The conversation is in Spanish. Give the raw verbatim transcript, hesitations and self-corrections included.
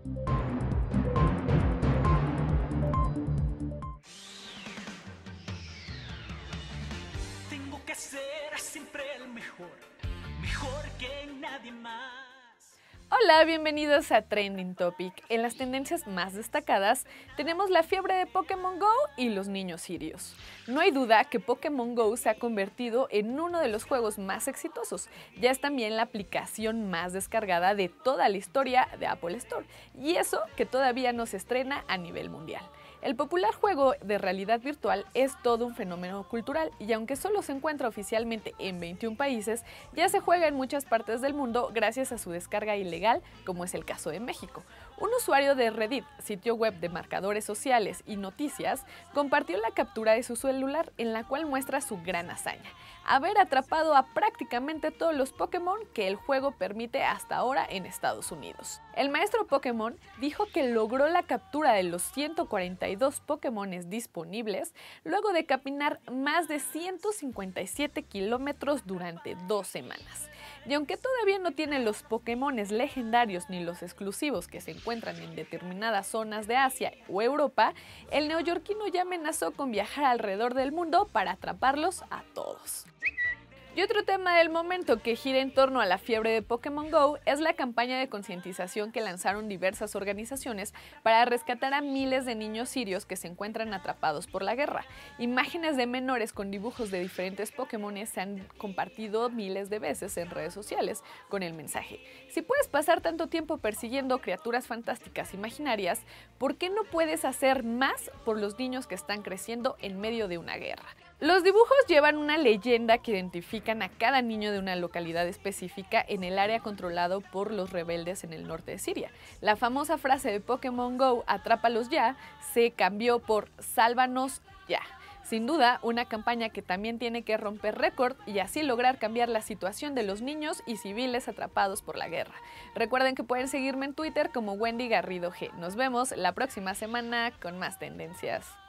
Tengo que ser siempre el mejor, mejor que nadie más. Hola, bienvenidos a Trending Topic. En las tendencias más destacadas tenemos la fiebre de Pokémon Go y los niños sirios. No hay duda que Pokémon Go se ha convertido en uno de los juegos más exitosos. Ya es también la aplicación más descargada de toda la historia de Apple Store. Y eso que todavía no se estrena a nivel mundial. El popular juego de realidad virtual es todo un fenómeno cultural y aunque solo se encuentra oficialmente en veintiún países, ya se juega en muchas partes del mundo gracias a su descarga ilegal, como es el caso de México. Un usuario de Reddit, sitio web de marcadores sociales y noticias, compartió la captura de su celular en la cual muestra su gran hazaña: haber atrapado a prácticamente todos los Pokémon que el juego permite hasta ahora en Estados Unidos. El maestro Pokémon dijo que logró la captura de los ciento cuarenta y dos Pokémones disponibles luego de caminar más de ciento cincuenta y siete kilómetros durante dos semanas. Y aunque todavía no tiene los Pokémones legendarios ni los exclusivos que se encuentran en determinadas zonas de Asia o Europa, el neoyorquino ya amenazó con viajar alrededor del mundo para atraparlos a todos. Y otro tema del momento que gira en torno a la fiebre de Pokémon Go es la campaña de concientización que lanzaron diversas organizaciones para rescatar a miles de niños sirios que se encuentran atrapados por la guerra. Imágenes de menores con dibujos de diferentes Pokémones se han compartido miles de veces en redes sociales con el mensaje: si puedes pasar tanto tiempo persiguiendo criaturas fantásticas imaginarias, ¿por qué no puedes hacer más por los niños que están creciendo en medio de una guerra? Los dibujos llevan una leyenda que identifican a cada niño de una localidad específica en el área controlado por los rebeldes en el norte de Siria. La famosa frase de Pokémon Go, "atrápalos ya", se cambió por "sálvanos ya". Sin duda, una campaña que también tiene que romper récord y así lograr cambiar la situación de los niños y civiles atrapados por la guerra. Recuerden que pueden seguirme en Twitter como Wendy Garrido G. Nos vemos la próxima semana con más tendencias.